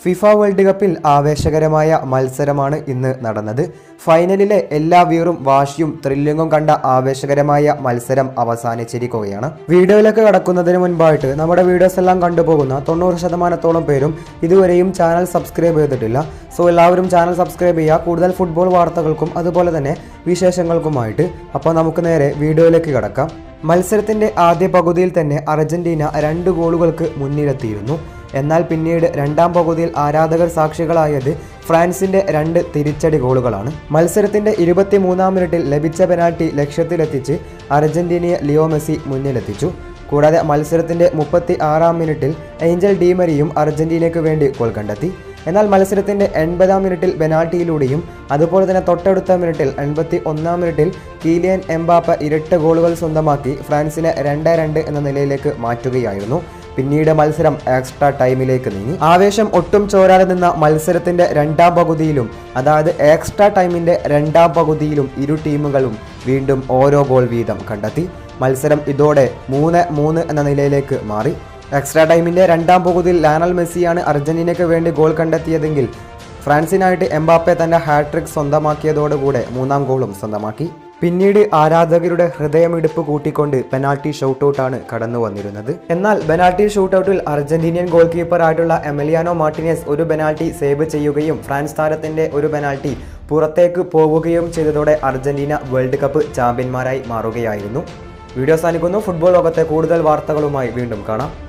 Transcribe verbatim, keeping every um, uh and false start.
FIFA world കപ്പിൽ ആവേശകരമായ മത്സരമാണ് ഇന്ന് നടന്നത്. ഫൈനലിലെ എല്ലാ വീറും വാശിയും ത്രില്ലിങ്ങും കണ്ട ആവേശകരമായ മത്സരം അവസാനിച്ചിരിക്കുകയാണ്. വീഡിയോയിലേക്ക് കടക്കുന്നതിന് മുൻപായിട്ട് നമ്മുടെ വീഡിയോസ് എല്ലാം കണ്ടുപോകുന്ന തൊണ്ണൂറ് ശതമാനത്തോളം പേരും ഇതുവരെയും ചാനൽ സബ്സ്ക്രൈബ് ചെയ്തിട്ടില്ല. സോ എല്ലാവരും ചാനൽ സബ്സ്ക്രൈബ് ചെയ്യുക, കൂടുതൽ ഫുട്ബോൾ വാർത്തകൾക്കും അതുപോലെ തന്നെ വിശേഷങ്ങൾക്കുമായിട്ട്. അപ്പോൾ നമുക്ക് നേരെ വീഡിയോയിലേക്ക് കടക്കാം. മത്സരത്തിന്റെ ആദ്യ പകുതിയിൽ തന്നെ അർജന്റീന രണ്ട് ഗോളുകൾക്ക് മുന്നിലെത്തിയിരുന്നു. എന്നാൽ പിന്നീട് രണ്ടാം പകുതിയിൽ ആരാധകർ സാക്ഷികളായത് ഫ്രാൻസിന്റെ രണ്ട് തിരിച്ചടി ഗോളുകളാണ്. മത്സരത്തിന്റെ ഇരുപത്തിമൂന്നാം മിനിറ്റിൽ ലഭിച്ച പെനാൽറ്റി ലക്ഷ്യത്തിലെത്തിച്ച് അർജന്റീനയെ ലിയോ മെസ്സി മുന്നിലെത്തിച്ചു. കൂടാതെ മത്സരത്തിന്റെ മുപ്പത്തി ആറാം മിനിറ്റിൽ ഏഞ്ചൽ ഡീമരിയും അർജന്റീനയ്ക്ക് വേണ്ടി ഗോൾ കണ്ടെത്തി. എന്നാൽ മത്സരത്തിന്റെ എൺപതാം മിനിറ്റിൽ പെനാൽറ്റിയിലൂടെയും അതുപോലെ തന്നെ തൊട്ടടുത്ത മിനിറ്റിൽ എൺപത്തി ഒന്നാം മിനിറ്റിൽ കീലിയൻ എംബാപ്പ ഇരട്ട ഗോളുകൾ സ്വന്തമാക്കി ഫ്രാൻസിനെ രണ്ട് രണ്ട് എന്ന നിലയിലേക്ക് മാറ്റുകയായിരുന്നു. പിന്നീട് മത്സരം എക്സ്ട്രാ ടൈമിലേക്ക് നീങ്ങി. ആവേശം ഒട്ടും ചോരാതെ നിന്ന മത്സരത്തിന്റെ രണ്ടാം പകുതിയിലും അതായത് എക്സ്ട്രാ ടൈമിന്റെ രണ്ടാം പകുതിയിലും ഇരു ടീമുകളും വീണ്ടും ഓരോ ഗോൾ വീതം കണ്ടെത്തി. മത്സരം ഇതോടെ മൂന്ന് മൂന്ന് എന്ന നിലയിലേക്ക് മാറി. എക്സ്ട്രാ ടൈമിന്റെ രണ്ടാം പകുതിയിൽ ലയണൽ മെസ്സിയാണ് അർജന്റീനയ്ക്ക് വേണ്ടി ഗോൾ കണ്ടെത്തിയതെങ്കിൽ ഫ്രാൻസിനായിട്ട് എംബാപ്പെ തന്റെ ഹാട്രിക് സ്വന്തമാക്കിയതോടുകൂടെ മൂന്നാം ഗോളും സ്വന്തമാക്കി. പിന്നീട് ആരാധകരുടെ ഹൃദയമിടിപ്പ് കൂട്ടിക്കൊണ്ട് പെനാൽറ്റി ഷൂട്ടൌട്ടാണ് കടന്നു വന്നിരുന്നത്. എന്നാൽ പെനാൽറ്റി ഷൂട്ടൌട്ടിൽ അർജന്റീനിയൻ ഗോൾ കീപ്പർ ആയിട്ടുള്ള എമിലിയാനോ മാർട്ടിനസ് ഒരു പെനാൽറ്റി സേവ് ചെയ്യുകയും ഫ്രാൻസ് താരത്തിന്റെ ഒരു പെനാൽറ്റി പുറത്തേക്ക് പോവുകയും ചെയ്തതോടെ അർജന്റീന വേൾഡ് കപ്പ് ചാമ്പ്യന്മാരായി മാറുകയായിരുന്നു. വീഡിയോ അവസാനിക്കുന്നു. ഫുട്ബോൾ ലോകത്തെ കൂടുതൽ വാർത്തകളുമായി വീണ്ടും കാണാം.